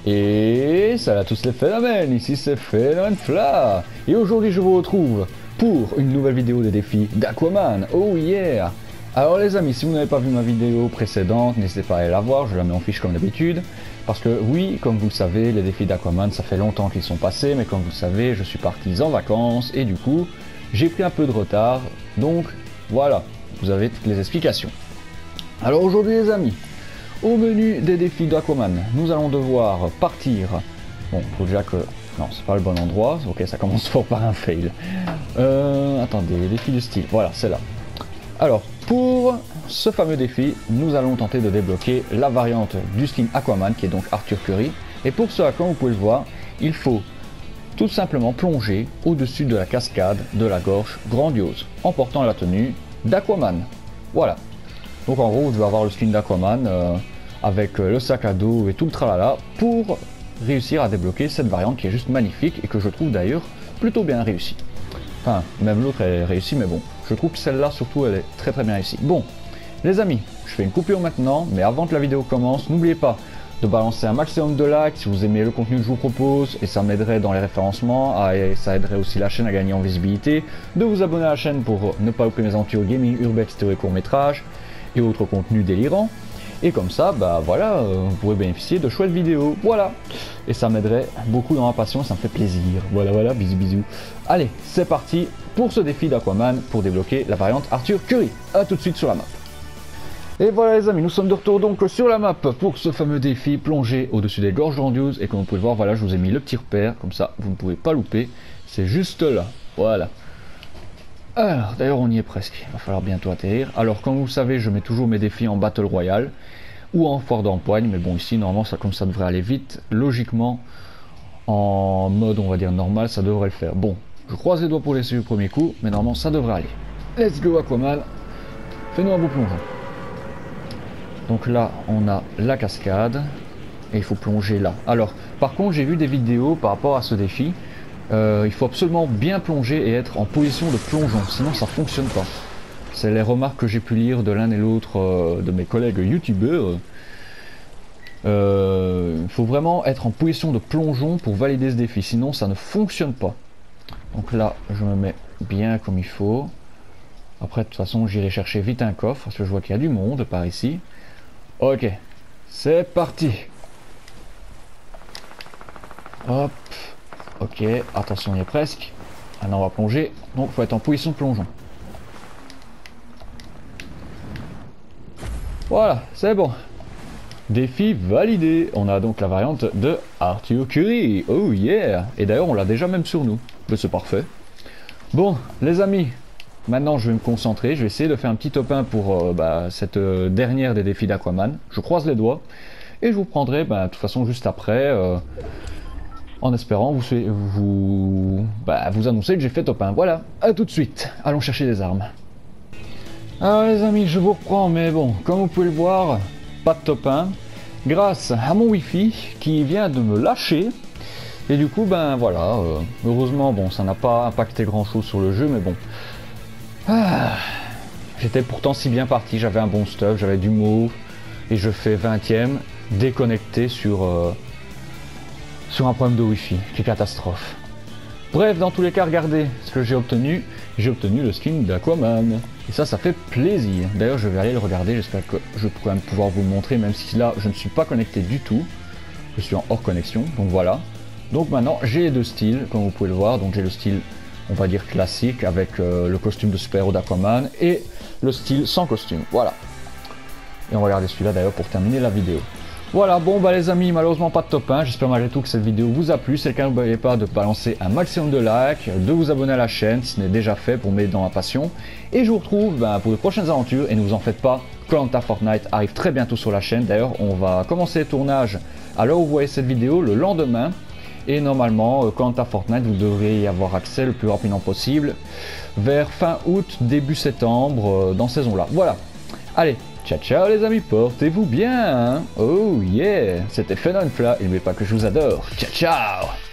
Et salut à tous les phénomènes, ici c'est PhénomenFla. Et aujourd'hui je vous retrouve pour une nouvelle vidéo des défis d'Aquaman. Oh yeah. Alors les amis, si vous n'avez pas vu ma vidéo précédente, n'hésitez pas à aller la voir, je la mets en fiche comme d'habitude. Parce que oui, comme vous le savez, les défis d'Aquaman, ça fait longtemps qu'ils sont passés, mais comme vous le savez, je suis parti en vacances et du coup, j'ai pris un peu de retard. Donc voilà, vous avez toutes les explications. Alors aujourd'hui les amis, au menu des défis d'Aquaman, nous allons devoir partir. Bon, faut déjà que... Non, c'est pas le bon endroit. Ok, ça commence fort par un fail. Attendez, les défis de style. Voilà, c'est là. Alors, pour ce fameux défi, nous allons tenter de débloquer la variante du skin Aquaman, qui est donc Arthur Curry. Et pour cela, comme vous pouvez le voir, il faut tout simplement plonger au-dessus de la cascade de la gorge grandiose, en portant la tenue d'Aquaman. Voilà. Donc en gros, vous devez avoir le skin d'Aquaman avec le sac à dos et tout le tralala pour réussir à débloquer cette variante qui est juste magnifique et que je trouve d'ailleurs plutôt bien réussie. Enfin, même l'autre elle est réussie, mais bon, je trouve que celle-là surtout elle est très très bien réussie. Bon, les amis, je fais une coupure maintenant, mais avant que la vidéo commence, n'oubliez pas de balancer un maximum de likes si vous aimez le contenu que je vous propose et ça m'aiderait dans les référencements et ça aiderait aussi la chaîne à gagner en visibilité, de vous abonner à la chaîne pour ne pas louper mes aventures gaming, urbex, théorie court-métrage et autres contenus délirants. Et comme ça, bah voilà, vous pourrez bénéficier de chouettes vidéos, voilà. Et ça m'aiderait beaucoup dans ma passion, ça me fait plaisir. Voilà, voilà, bisous, bisous. Allez, c'est parti pour ce défi d'Aquaman pour débloquer la variante Arthur Curry. A tout de suite sur la map. Et voilà les amis, nous sommes de retour donc sur la map pour ce fameux défi plongé au-dessus des gorges grandioses. Et comme vous pouvez le voir, voilà, je vous ai mis le petit repère, comme ça vous ne pouvez pas louper. C'est juste là, voilà. Alors, d'ailleurs on y est presque, il va falloir bientôt atterrir. Alors comme vous le savez, je mets toujours mes défis en Battle Royale ou en foire d'empoigne, mais bon ici normalement ça, comme ça devrait aller vite. Logiquement, en mode on va dire normal, ça devrait le faire. Bon, je croise les doigts pour laisser le premier coup, mais normalement ça devrait aller. Let's go Aquaman, fais-nous un beau plongeon. Donc là on a la cascade, et il faut plonger là. Alors par contre j'ai vu des vidéos par rapport à ce défi. Il faut absolument bien plonger et être en position de plongeon, sinon ça fonctionne pas. C'est les remarques que j'ai pu lire de l'un et l'autre de mes collègues youtubeurs. Il faut vraiment être en position de plongeon pour valider ce défi, sinon ça ne fonctionne pas. Donc là, je me mets bien comme il faut. Après, de toute façon, j'irai chercher vite un coffre, parce que je vois qu'il y a du monde par ici. Ok, c'est parti. Hop. Ok, attention, on y est presque. Maintenant on va plonger, donc il faut être en position de plongeon. Voilà, c'est bon. Défi validé. On a donc la variante de Arthur Curry. Oh yeah. Et d'ailleurs on l'a déjà même sur nous. Mais c'est parfait. Bon, les amis, maintenant je vais me concentrer. Je vais essayer de faire un petit top 1 pour cette dernière des défis d'Aquaman. Je croise les doigts. Et je vous prendrai, de toute façon, juste après... en espérant vous annoncer que j'ai fait top 1. Voilà, à tout de suite. Allons chercher des armes. Alors les amis, je vous reprends, mais bon, comme vous pouvez le voir, pas de top 1. Grâce à mon wifi qui vient de me lâcher. Et du coup, voilà, heureusement, bon, ça n'a pas impacté grand chose sur le jeu, mais bon. J'étais pourtant si bien parti, j'avais un bon stuff, j'avais du mauve, et je fais 20ème, déconnecté sur un problème de wifi, qui est catastrophe. Bref, dans tous les cas, regardez ce que j'ai obtenu. J'ai obtenu le skin d'Aquaman. Et ça fait plaisir. D'ailleurs, je vais aller le regarder. J'espère que je vais quand même pouvoir vous le montrer, même si là, je ne suis pas connecté du tout. Je suis en hors connexion, donc voilà. Donc maintenant, j'ai les deux styles, comme vous pouvez le voir. Donc j'ai le style, on va dire classique, avec le costume de super-héros d'Aquaman, et le style sans costume. Voilà. Et on va regarder celui-là d'ailleurs pour terminer la vidéo. Voilà, bon les amis, malheureusement pas de top 1, j'espère malgré tout que cette vidéo vous a plu. Si c'est le cas, n'oubliez pas de balancer un maximum de likes, de vous abonner à la chaîne si ce n'est déjà fait pour m'aider dans ma passion. Et je vous retrouve pour de prochaines aventures, et ne vous en faites pas, Koh-Lanta Fortnite arrive très bientôt sur la chaîne. D'ailleurs, on va commencer les tournages à l'heure où vous voyez cette vidéo, le lendemain. Et normalement, Koh-Lanta Fortnite, vous devriez y avoir accès le plus rapidement possible, vers fin août, début septembre, dans cette saison-là. Voilà, allez. Ciao ciao les amis, portez-vous bien hein. Oh yeah, c'était PhénomenFla, et n'oubliez pas que je vous adore. Ciao ciao.